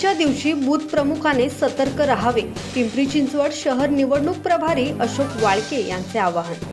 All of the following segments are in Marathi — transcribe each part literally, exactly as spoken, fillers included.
निवडणुकीच्या दिवशी बूथ प्रमुखाने सतर्क राहावे, पिंपरी चिंचवड शहर निवडणूक प्रभारी अशोक वाळके यांचे आवाहन।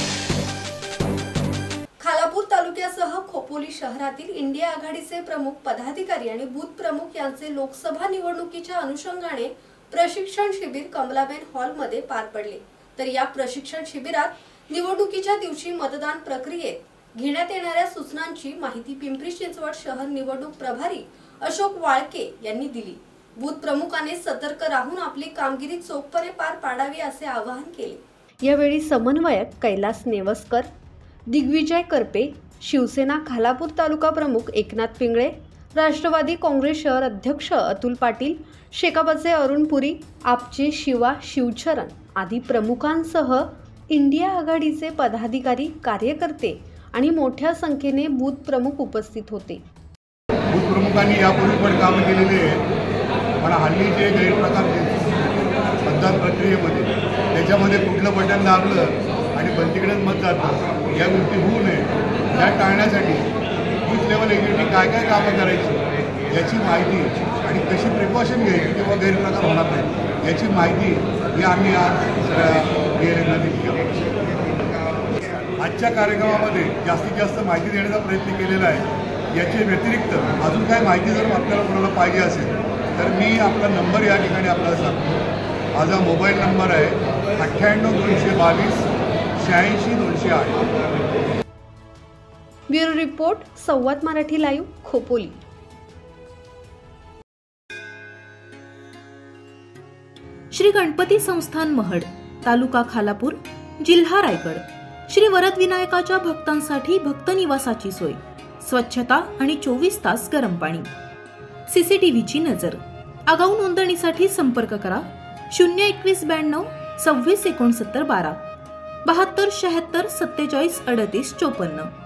खालापूर तालुक्यासह खोपोली शहरातील इंडिया आघाडीचे प्रमुख पदाधिकारी आणि बूथ प्रमुख यांचे लोकसभा निवडणुकीच्या अनुषंगाने प्रशिक्षण शिबिर कमलाबेन हॉल मध्ये पार पडले। तर या प्रशिक्षण शिबिरात निवडणुकीच्या दिवशी मतदान प्रक्रियेत घेण्यात येणाऱ्या सूचनांची माहिती पिंपरी चिंचवड शहर निवडणूक प्रभारी अशोक वाळके यांनी दिली। बूथ प्रमुखाने सतर्क राहून आपली कामगिरी चोखपणे पार पाडावी असे आवाहन केले। यावेळी समन्वयक कैलास नेवस्कर, दिग्विजय करपे, शिवसेना खालापूर तालुका प्रमुख एकनाथ पिंगळे, राष्ट्रवादी काँग्रेस शहर अध्यक्ष अतुल पाटील, शेकापचे अरुण पुरी, आपचे शिवा शिवचरण आदी प्रमुखांसह इंडिया आघाडीचे पदाधिकारी, कार्यकर्ते आणि मोठ्या संख्येने बूथ प्रमुख उपस्थित होते। बूथ प्रमुखांनी यापूर्वी पण काम केलेले पण हल्ली जे गैरप्रकार मतदान प्रक्रियेमध्ये त्याच्यामध्ये कुठलं बटन दाबलं आणि बंदीकडेच मत जातं, या गोष्टी होऊ नये या टाळण्यासाठी बूथ लेवल एजंटनी काय काय कामं करायची याची माहिती आणि कशी प्रिकॉशन घ्यायची किंवा गैरप्रकार होणार नाही याची माहिती ही आम्ही आज सगळ्या बीएलएंना दिली आहे। आजच्या कार्यक्रमामध्ये जास्तीत जास्त माहिती देण्याचा प्रयत्न केलेला आहे। याच्या व्यतिरिक्त अजून काय माहिती जर आपल्याला कोणाला पाहिजे असेल तर मी आपला नंबर या ठिकाणी आपल्याला सांगतो। माझा मोबाईल नंबर आहे अठ्ठ्याण्णव दोनशे बावीस शहाऐंशी दोनशे आठ। Bureau report, Samvad Marathi live, Khopoli. Shri Ganpati संस्थान महड, तालुका खालापूर, जिल्हा रायगड। श्री वरद विनायकाच्या भक्तांसाठी भक्त निवासाची सोय, स्वच्छता आणि चोवीस तास गरम पाणी, सीसीटीव्हीची नजर। आगाऊ नोंदणीसाठी संपर्क करा शून्य एकवीस ब्याण्णव सव्वीस एकोणसत्तर बारा बहात्तर शहात्तर सत्तेचाळीस अडतीस चोपन्न।